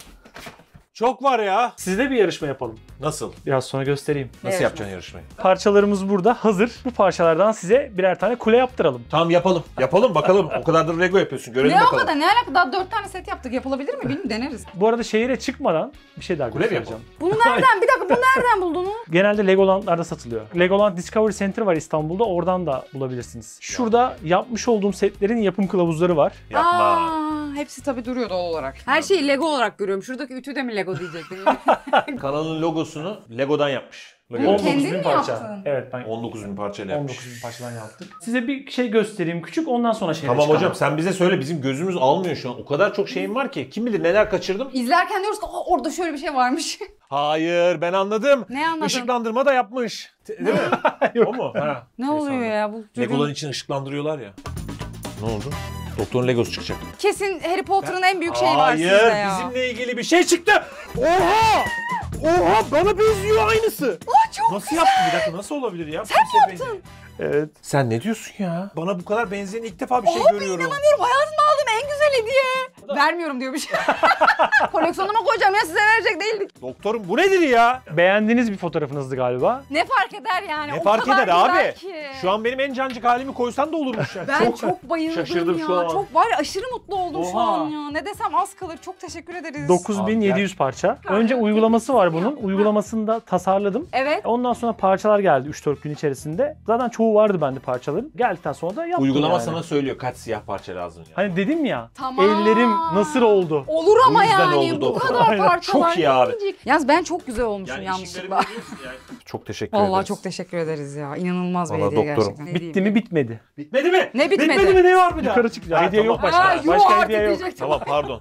çok var ya. Sizde bir yarışma yapalım. Nasıl? Biraz sonra göstereyim. Nasıl Evet. yapacaksın yarışmayı? Parçalarımız burada hazır. Bu parçalardan size birer tane kule yaptıralım. Tamam yapalım. Yapalım bakalım. O kadardır Lego yapıyorsun. Görelim Ne o bakalım. kadar? Ne alaka? Daha dört tane set yaptık. Yapılabilir mi? Bilmiyorum, deneriz. Bu arada şehire çıkmadan bir şey daha Kule mi göstereceğim. Bunu nereden? Bir dakika, bunu nereden buldunuz? Genelde Legoland'larda satılıyor. Legoland Discovery Center var İstanbul'da. Oradan da bulabilirsiniz. Şurada yapmış olduğum setlerin yapım kılavuzları var. Yapma. Aa, hepsi tabii duruyor doğal olarak. Her şeyi Lego olarak görüyorum. Şuradaki ütü de mi Lego diyecektim. Kanalın logosunu Lego'dan yapmış. Bunu Lego. kendin bin mi parça. yaptın? Evet ben on dokuz bin parçayla yapmış. on dokuz bin parçadan yaptık. Size bir şey göstereyim küçük ondan sonra şehre Tamam çıkalım. hocam sen bize söyle, bizim gözümüz almıyor şu an. O kadar çok şeyim var ki. Kim bilir neler kaçırdım. İzlerken diyoruz ki "Aa, orada şöyle bir şey varmış." Hayır ben anladım. Ne anladın? Işıklandırma da yapmış. Te- Değil mi? O mu? Ha. Ne Neyse, oluyor anladım. ya bu çocuğun? Legoların için ışıklandırıyorlar ya. Ne oldu? Doktorun Legosu çıkacak. Kesin Harry Potter'ın en büyük şeyi var sizde Hayır ya. bizimle ilgili bir şey çıktı. Oha! Oha bana benziyor aynısı. Aa, çok Nasıl güzel. yaptın? Bir dakika nasıl olabilir ya? Sen yaptın. Evet. Sen ne diyorsun ya? Bana bu kadar benzeyen ilk defa bir şey Abi görüyorum. inanamıyorum. Hayatımda aldığım en güzel hediye. Vermiyorum diyor bir şey. Koleksiyonuma koyacağım ya, size verecek değildik. Doktorum bu nedir ya? Beğendiğiniz bir fotoğrafınızdı galiba. Ne fark eder yani? Ne O fark kadar eder güzel abi? ki. Şu an benim en cancık halimi koysan da olurmuş ya. Ben çok, bayıldım şaşırdım ya. şu an. Çok var ya, aşırı mutlu oldum şu Oha. an ya. Ne desem az kalır. Çok teşekkür ederiz. dokuz bin yedi yüz parça. Önce uygulaması var bunun. Uygulamasını da tasarladım. Evet. Ondan sonra parçalar geldi üç dört gün içerisinde. Zaten çoğu vardı bende parçaların. Geldikten sonra da yaptım Uygulama yani. sana söylüyor kaç siyah parça lazım ya. Hani dedim ya, Tamam. ellerim nasır oldu. Olur ama O yüzden yani oldu bu doktor. kadar Aynen. parçalar. Çok iyi abi. minicik. Yalnız ben çok güzel olmuşum yanlışlıkla. Çok teşekkür Vallahi ederiz. çok teşekkür ederiz ya. İnanılmaz bir Vallahi hediye doktorum. gerçekten. Ne Bitti diyeyim? mi bitmedi. Bitmedi mi? Ne bitmedi? Bitmedi mi? Ne var bir daha? Yukarı çıkacağız. Ha, Hediye tamam. yok başka. Ha, yuh başka artık hediye yok. diyecektim. Tamam pardon.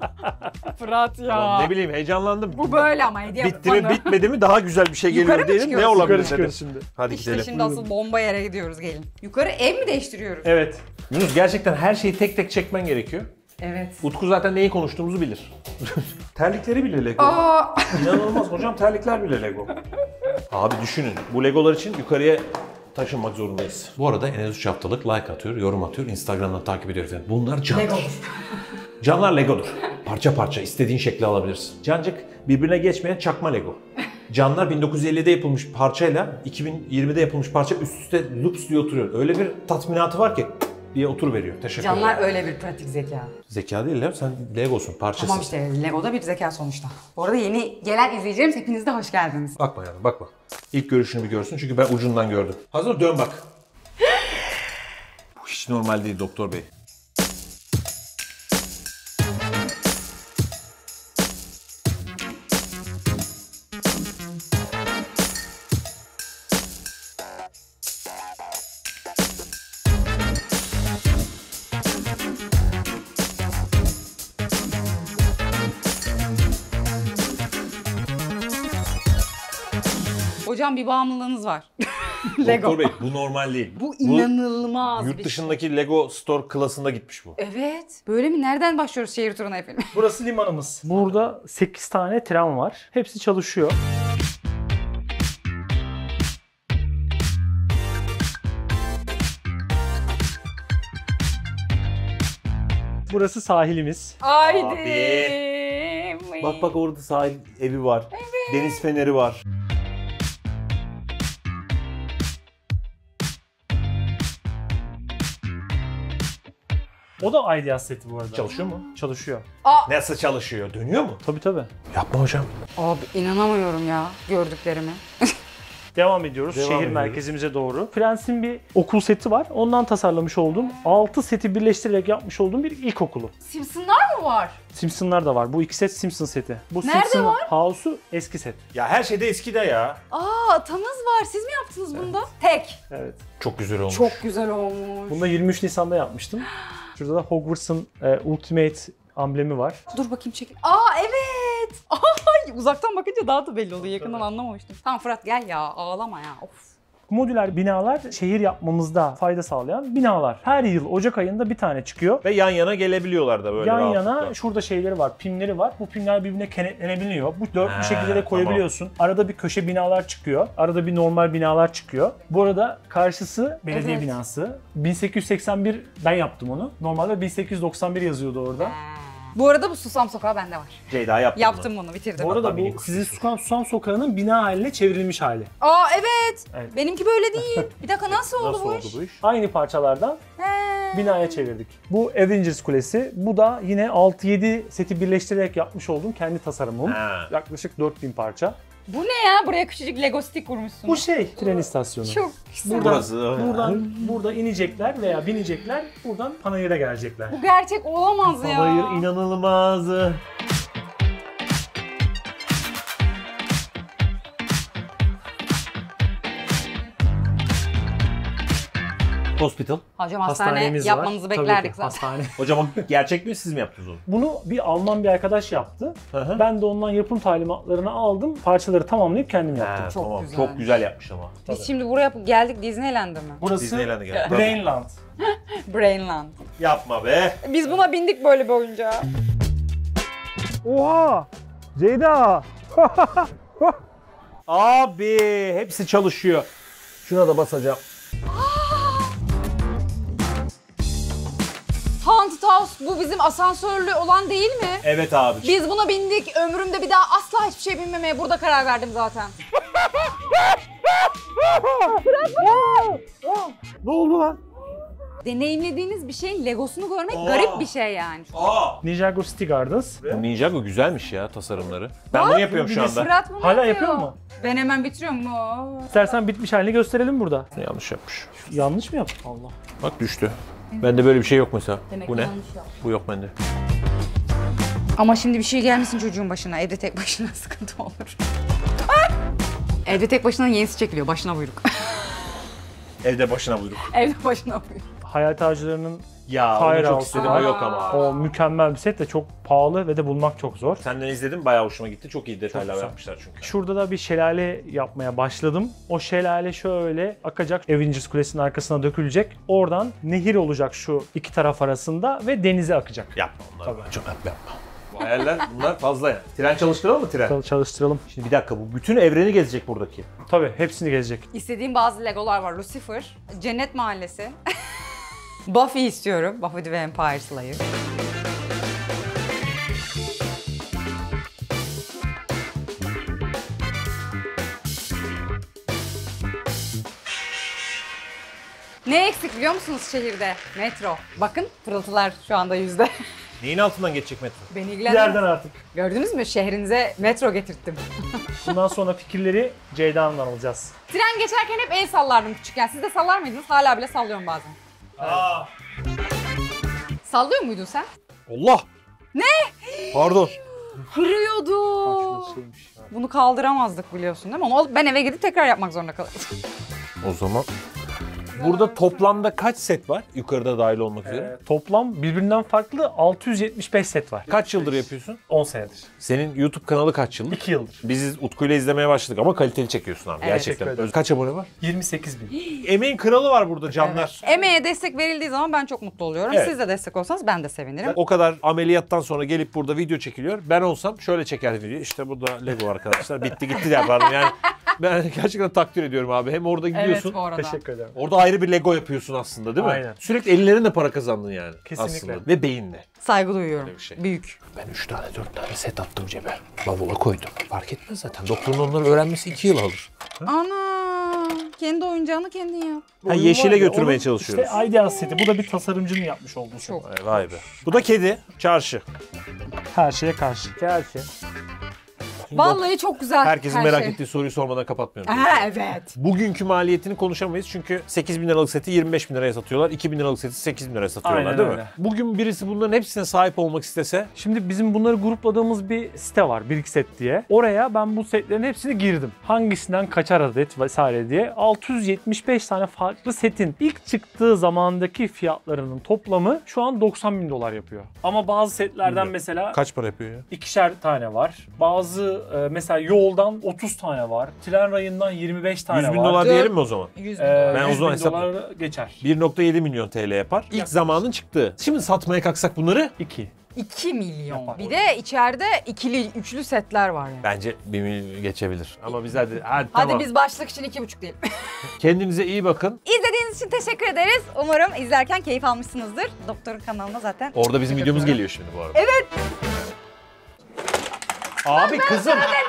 Fırat ya. Tamam, ne bileyim heyecanlandım. Bu böyle ama hediye Bitti mi bana. bitmedi mi daha güzel bir şey Yukarı geliyor mı diyelim. Ne çıkıyoruz? olabilir Yukarı dedim. çıkıyoruz şimdi. Hadi İşte gidelim. şimdi asıl bomba yere gidiyoruz, gelin. Yukarı ev mi değiştiriyoruz? Evet. Yunus gerçekten her şeyi tek tek çekmen gerekiyor. Evet. Utku zaten neyi konuştuğumuzu bilir. Terlikleri bile Lego. Aa, İnanılmaz hocam, terlikler bile Lego. Abi düşünün, bu Legolar için yukarıya taşınmak zorundayız. Bu arada en az üç haftalık like atıyor, yorum atıyor, Instagram'dan takip ediyor efendim. Bunlar canlar. Canlar Lego'dur. Parça parça istediğin şekli alabilirsin. Cancık birbirine geçmeyen çakma Lego. Canlar bin dokuz yüz ellide yapılmış parçayla iki bin yirmide yapılmış parça üst üste lups diye oturuyor. Öyle bir tatminatı var ki diye oturuveriyor. Teşekkür ederim. canlar öyle bir pratik zeka. Zeka değil ya, sen Lego'sun, parçasın. Tamam işte Lego da bir zeka sonuçta. Bu arada yeni gelen izleyicilerimiz, hepiniz de hoş geldiniz. Bakma yani, bakma. İlk görüşünü bir görsün çünkü ben ucundan gördüm. Hazır, dön bak. Bu hiç normal değil doktor bey. Hocam bir bağımlılığınız var. Lego. Doktor Bey bu normal değil. Bu inanılmaz Yurt bir dışındaki Lego Store klasında gitmiş bu. şey. Evet. Böyle mi? Nereden başlıyoruz şehir turuna efendim? Burası limanımız. Burada sekiz tane tren var. Hepsi çalışıyor. Burası sahilimiz. Haydi. Bak bak orada sahil evi var. Deniz feneri var. O da Ideas seti bu arada. Çalışıyor mu? Çalışıyor. Nasıl çalışıyor? Dönüyor mu? Tabii tabii. Yapma hocam. Abi inanamıyorum ya gördüklerime. Devam ediyoruz Devam şehir ediyoruz. merkezimize doğru. Prens'in bir okul seti var. Ondan tasarlamış olduğum altı seti birleştirerek yapmış olduğum bir ilkokulu. Simpsonlar mı var? Simpsonlar da var. Bu iki set Simpson seti. Bu Nerede Simpson var? House'u eski set. Ya her şeyde eskide ya. Aa atanız var. Siz mi yaptınız bunda? Tek. Evet. Çok güzel olmuş. Çok güzel olmuş. Bunu da yirmi üç Nisan'da yapmıştım. Şurada da Hogwarts'ın e, Ultimate amblemi var. Dur bakayım çekil. Aa evet. Ay, uzaktan bakınca daha da belli oluyor. Yakından anlamamıştım. Tamam Fırat gel ya ağlama ya. Of. Modüler binalar şehir yapmamızda fayda sağlayan binalar. Her yıl Ocak ayında bir tane çıkıyor. Ve yan yana gelebiliyorlar da böyle Yan rahatlıkla. yana şurada şeyleri var, pimleri var. Bu pimler birbirine kenetlenebiliyor. Bu dört He, bir şekilde de koyabiliyorsun. Arada bir köşe binalar çıkıyor. Arada bir normal binalar çıkıyor. Bu arada karşısı belediye Evet. binası. bin sekiz yüz seksen bir ben yaptım onu. Normalde bin sekiz yüz doksan bir yazıyordu orada. Bu arada bu Susam Sokağı bende var. Ceyda yaptı Yaptım bunu bitirdim. Bu arada Hatta bu minik sizin Susam, Susam Sokağı'nın bina haline çevrilmiş hali. Aa evet. Evet. Benimki böyle değil. Bir dakika nasıl oldu Nasıl bu oldu iş? bu iş? Aynı parçalardan He. binaya çevirdik. Bu Avengers Kulesi. Bu da yine altı yedi seti birleştirerek yapmış olduğum kendi tasarımım. Ha. Yaklaşık dört bin parça. Bu ne ya? Buraya küçücük Lego stick kurmuşsun. Bu şey tren istasyonu. çok güzel. Buradan, Burası. buradan burada inecekler veya binecekler. Buradan Panayır'a gelecekler. Bu gerçek olamaz ya. Hayır inanılmaz. Hospital. Hocam hastane Hastanemiz yapmanızı var. Tabii beklerdik ki, zaten. Hastane. Hocam o gerçek mi siz mi yaptınız onu? Bunu bir Alman bir arkadaş yaptı. Hı hı. Ben de ondan yapım talimatlarını aldım. Parçaları tamamlayıp kendim yaptım. Ha, Çok tamam. güzel. Çok güzel yapmış ama. Biz şimdi buraya geldik Disneyland'e mi? Burası Disneyland'e geldik. Brainland. Brainland. Yapma be. Biz buna bindik böyle bir oyuncağa. Oha! Ceyda! Abi hepsi çalışıyor. Şuna da basacağım. Haunted House bu bizim asansörlü olan değil mi? Evet abi. Biz buna bindik. Ömrümde bir daha asla hiçbir şey binmemeye burada karar verdim zaten. Ne oldu lan? Deneyimlediğiniz bir şeyin Legosunu görmek Aa. garip bir şey yani. Aa. Ninjago City Gardens. Bu Ninjago güzelmiş ya tasarımları. Ben bunu yapıyorum şu anda. Fırat bunu Hala yapıyor mu? Ben hemen bitiriyorum. Aa. İstersen bitmiş halini gösterelim burada. Yanlış yapmış. Yanlış mı yaptın? Allah. Bak düştü. Bende böyle bir şey yok mesela. Demek Bu ki ne? yanlış yaptım. Bu yok bende. Ama şimdi bir şey gelmesin çocuğun başına. Evde tek başına sıkıntı olur. Ah! Evde tek başına yenisi çekiliyor. Başına buyruk. Evde başına buyruk. Evde başına buyruk. Hayat Ağacıları'nın Ya onu çok Firehouse istedim var. o yok ama. O mükemmel bir set de çok pahalı ve de bulmak çok zor. Senden izledim bayağı hoşuma gitti. Çok iyi detaylar güzel. yapmışlar çünkü. Şurada da bir şelale yapmaya başladım. O şelale şöyle akacak. Avengers Kulesi'nin arkasına dökülecek. Oradan nehir olacak şu iki taraf arasında ve denize akacak. Yapma onları. Tabii. Çok yapma yapma. Bu hayaller bunlar fazla yani. Tren çalıştıralım mı tren? Çal- Çalıştıralım. Şimdi bir dakika bu bütün evreni gezecek buradaki. Tabii hepsini gezecek. İstediğim bazı Legolar var. Lucifer, Cennet Mahallesi. Buffy istiyorum. Buffy the Vampire Slayer. Ne eksik biliyor musunuz şehirde? Metro. Bakın pırıltılar şu anda yüzde. Neyin altından geçecek metro? Beni Bir ilgilendirmez. yerden artık. Gördünüz mü? Şehrinize metro getirttim. Bundan sonra fikirleri Ceyda'ndan alacağız. Tren geçerken hep el sallardım küçükken. Siz de sallar mıydınız? Hala bile sallıyorum bazen. Aa. Sallıyor muydun sen? Allah! Ne? Pardon. Kırıyordu. Şeymiş ya. Bunu kaldıramazdık biliyorsun değil mi? Onu ben eve gidip tekrar yapmak zorunda kalırdım. O zaman Burada toplamda kaç set var? Yukarıda dahil olmak üzere. Ee, toplam birbirinden farklı altı yüz yetmiş beş set var. Kaç yıldır yapıyorsun? on senedir. Senin YouTube kanalı kaç yıldır? iki yıldır. Biz Utku'yla izlemeye başladık ama kaliteli çekiyorsun abi Evet. gerçekten. Teşekkür ederim. Öz- Kaç abone var? yirmi sekiz bin. Emeğin kralı var burada canlar. Emeğe destek verildiği zaman ben çok mutlu oluyorum. Evet. Siz de destek olsanız ben de sevinirim. O kadar ameliyattan sonra gelip burada video çekiliyor. Ben olsam şöyle çekerdim videoyu. İşte bu da Lego arkadaşlar. Bitti gitti yapardım yani. Ben gerçekten takdir ediyorum abi. Hem orada gidiyorsun. Evet bu arada. Teşekkür ederim. Orada ayrı bir Lego yapıyorsun aslında değil mi? Aynen. Sürekli ellerinde para kazandın yani. Kesinlikle. Aslında. Ve beyinle. Saygı duyuyorum. Öyle bir şey. Büyük. Ben üç tane dört tane set attım cebe. Bavula koydum. Fark etmez zaten. Doktorun onları öğrenmesi iki yıl alır. Ana! Kendi oyuncağını kendin yap. Ha, yeşile götürmeye çalışıyoruz. İşte Ideal seti. Bu da bir tasarımcının yapmış olduğu şey. Çok. Vay, vay be. Bu da kedi. Çarşı. Her şeye karşı. Her şey. Vallahi çok güzel. Herkesin her merak şey. ettiği soruyu sormadan kapatmıyorum. Ha, evet. Bugünkü maliyetini konuşamayız çünkü sekiz bin liralık seti yirmi beş bin liraya satıyorlar. iki bin liralık seti sekiz bin liraya satıyorlar Aynen değil mi? öyle. Bugün birisi bunların hepsine sahip olmak istese Şimdi bizim bunları grupladığımız bir site var, Birikset diye. Oraya ben bu setlerin hepsini girdim. Hangisinden kaçar adet vesaire diye. altı yüz yetmiş beş tane farklı setin ilk çıktığı zamandaki fiyatlarının toplamı şu an doksan bin dolar yapıyor. Ama bazı setlerden Bilmiyorum. mesela kaç para yapıyor ya? ikişer tane var. Bazı e, mesela yoldan otuz tane var. Tren rayından yirmi beş tane yüz bin var. dolar Dört- diyelim mi o zaman? yüz bin Ee, dolar. Ben o yüz zaman bin hesap- dolar geçer. bir nokta yedi milyon T L yapar. İlk Yaklaşık. zamanın çıktığı. Şimdi satmaya kalksak bunları iki. iki milyon. Yapar. Bir de içeride ikili, üçlü setler var yani. bence bir milyon geçebilir. Ama biz hadi, hadi, Hadi tamam. biz başlık için iki buçuk diyelim. Kendinize iyi bakın. İzlediğiniz için teşekkür ederiz. Umarım izlerken keyif almışsınızdır. Doktorun kanalına zaten. Orada bizim videomuz geliyor şimdi bu arada. Evet. Abi kızım.